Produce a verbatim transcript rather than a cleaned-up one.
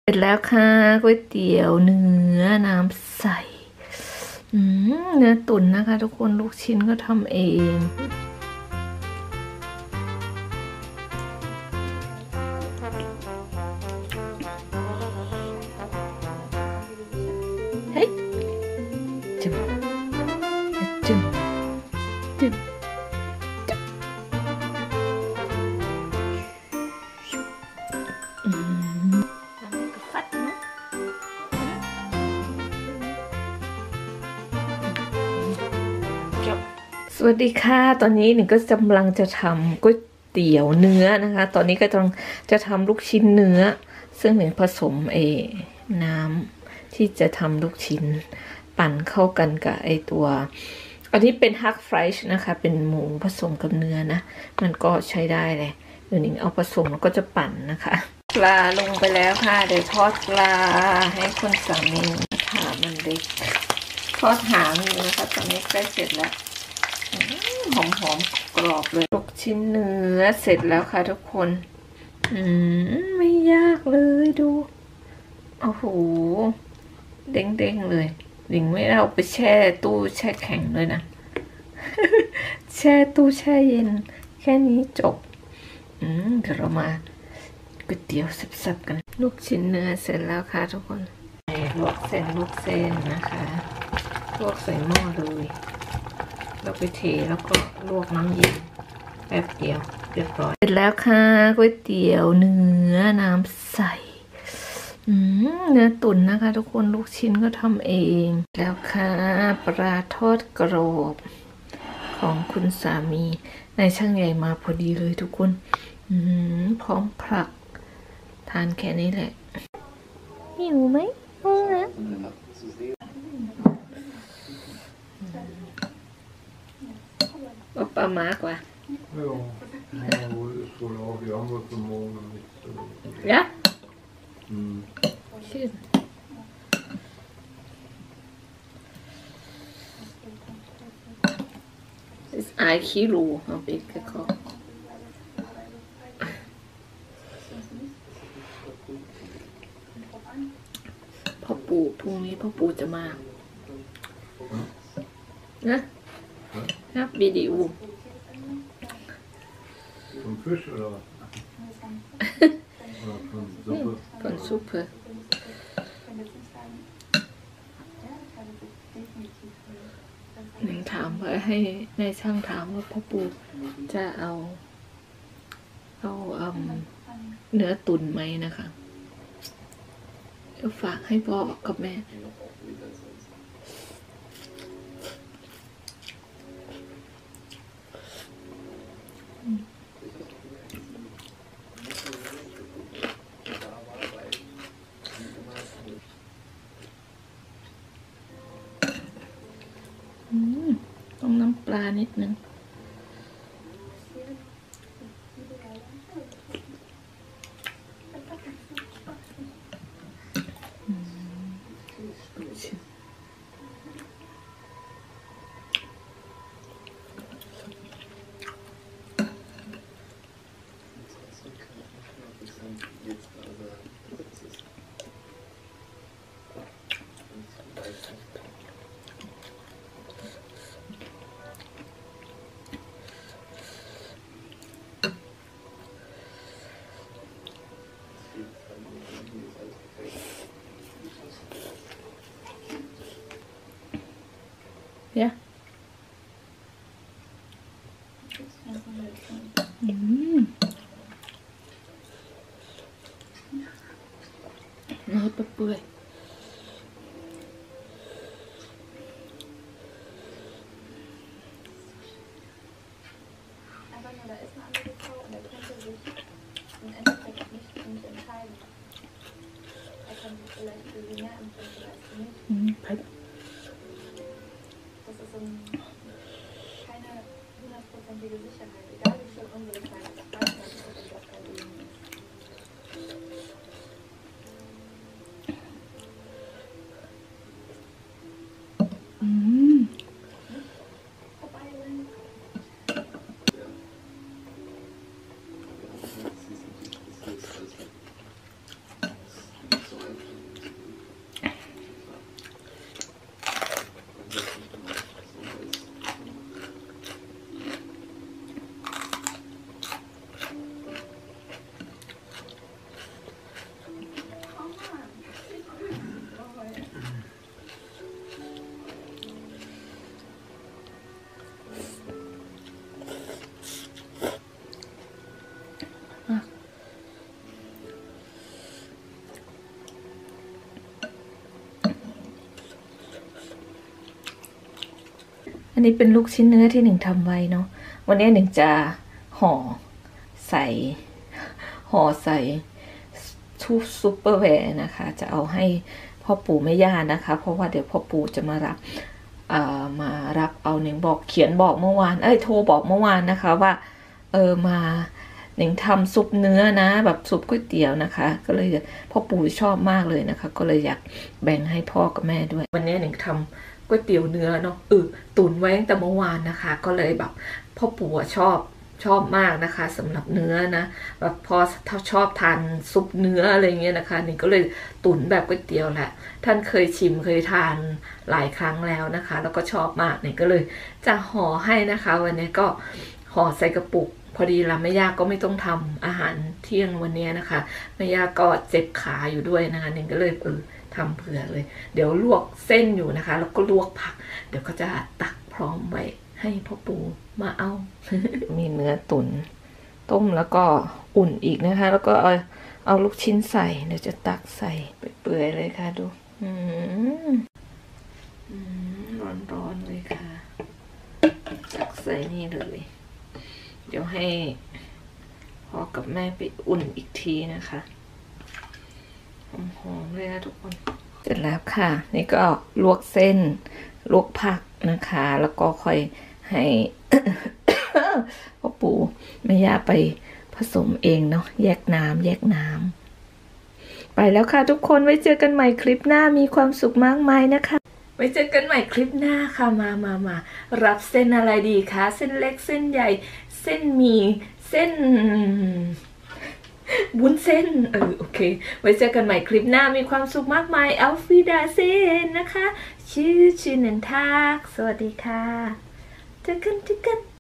เสร็จแล้วค่ะก๋วยเตี๋ยวเนื้อน้ำใสเนื้อตุ๋นนะคะทุกคนลูกชิ้นก็ทำเองเฮ้ยจุ๊บจุ๊บจุ๊บสวัสดีค่ะตอนนี้หนิงก็กำลังจะทำก๋วยเตี๋ยวเนื้อนะคะตอนนี้ก็กำลังจะทำลูกชิ้นเนื้อซึ่งหนิงผสมไอ้น้ำที่จะทำลูกชิ้นปั่นเข้ากันกับไอ้ตัวอันนี้เป็นฮักไฟช์นะคะเป็นหมูผสมกับเนื้อนะมันก็ใช้ได้เลยเดี๋ยวหนิงเอาผสมแล้วก็จะปั่นนะคะปลาลงไปแล้วค่ะเดี๋ยวทอดปลาให้คนสามีค่ะมันเล็กทอดหางอยู่นะคะตอนนี้ใกล้เสร็จแล้วหอมหอมกรอบเลยลูกชิ้นเนื้อเสร็จแล้วค่ะทุกคนอืมไม่ยากเลยดูโอ้โหเด้งๆเลยหลิงไม่เอาไปแช่ตู้แช่แข็งเลยนะ แช่ตู้แช่เย็นแค่นี้จบอืมเดี๋ยวเรามาก๋วยเตี๋ยวสับๆกันลูกชิ้นเนื้อเสร็จแล้วค่ะทุกคนลวกเส้นลวกเส้นนะคะลวกใส่หม้อเลยเราไปเทแล้วก็ลวกน้ำเย็นแป๊บเดียวเรียบร้อยเสร็จแล้วค่ะก๋วยเตี๋ยวเนื้อน้ำใสเนื้อตุ๋นนะคะทุกคนลูกชิ้นก็ทำเองแล้วค่ะปลาทอดกรอบของคุณสามีนายช่างใหญ่มาพอดีเลยทุกคนพร้อมผลักทานแค่นี้แหละหิวไหมหิวนะป้ามากกว่า Ja? Mm. Schön. Das ist ein Kilo, habe ich gekauft. พ่อปู่พรุ่งนี้พ่อปู่จะมานะครับวิดีโอ Von Fisch oder was? Oder von Suppe? Von Suppe. หนึ่งถามว่าให้นายช่างถามว่าพ่อปู่จะเอาเอาเนื้อตุ๋นไหมนะคะฝากให้พ่อกับแม่ต้องน้ำปลานิดนึงJa. Mm. Nó bắp bưởi. Mm, phải. Das ist um keine hundertprozentige Sicherheit. Egal wie viel unsere kleine Freiheit ist, das kann eben nicht. Mm. Vorbei, นนี้เป็นลูกชิ้นเนื้อที่หนึ่งทำไว้เนาะวันนี้หนึ่งจะห่อใส่ห่อใส่ทูซูเปอร์แวร์นะคะจะเอาให้พ่อปู่แม่ย่านะคะเพราะว่าเดี๋ยวพ่อปู่จะมารับมารับเอาหนิงบอกเขียนบอกเมื่อวานเอ้ยโทรบอกเมื่อวานนะคะว่าเออมาหนิงทำซุปเนื้อนะแบบซุปก๋วยเตี๋ยวนะคะก็เลยพ่อปู่ชอบมากเลยนะคะก็เลยอยากแบ่งให้พ่อกับแม่ด้วยวันนี้หนิงทำก๋วยเตี๋ยวเนื้อเนาะเออตุ๋นไว้ตั้งแต่เมื่อวานนะคะก็เลยแบบพ่อปู่ชอบชอบมากนะคะสำหรับเนื้อนะแบบพอถ้าชอบทานซุปเนื้ออะไรเงี้ยนะคะนี่ก็เลยตุ๋นแบบก๋วยเตี๋ยวแหละท่านเคยชิมเคยทานหลายครั้งแล้วนะคะแล้วก็ชอบมากนี่ก็เลยจะห่อให้นะคะวันนี้ก็ห่อใส่กระปุกพอดีละแม่ย่าก็ไม่ต้องทำอาหารเที่ยงวันนี้นะคะแม่ย่าก็เจ็บขาอยู่ด้วยนะคะนี่ก็เลยเออทำเผื่อเลยเดี๋ยวลวกเส้นอยู่นะคะแล้วก็ลวกผักเดี๋ยวก็จะตักพร้อมไว้ให้พ่อปู่มาเอา มีเนื้อตุ๋นต้มแล้วก็อุ่นอีกนะคะแล้วก็เอาเอาลูกชิ้นใส่เดี๋ยวจะตักใส่ไปเปื่อยเลยค่ะดูอืมร้อนๆเลยค่ะตักใส่นี่เลยเดี๋ยวให้พ่อกับแม่ไปอุ่นอีกทีนะคะหอมๆเลยนะทุกคนเสร็จแล้วค่ะนี่ก็ลวกเส้นลวกผักนะคะแล้วก็ค่อยให้ พ่อปู่แม่ย่าไปผสมเองเนาะแยกน้ำแยกน้ำไปแล้วค่ะทุกคนไว้เจอกันใหม่คลิปหน้ามีความสุขมากมายนะคะไว้เจอกันใหม่คลิปหน้าค่ะมามามารับเส้นอะไรดีคะเส้นเล็กเส้นใหญ่เส้นหมี่เส้นวุ้นเส้นเออโอเคไว้เจอกันใหม่คลิปหน้ามีความสุขมากมายอัลฟิดาเซนนะคะชื่อชื่อนันทากสวัสดีค่ะเจอกันเจอกัน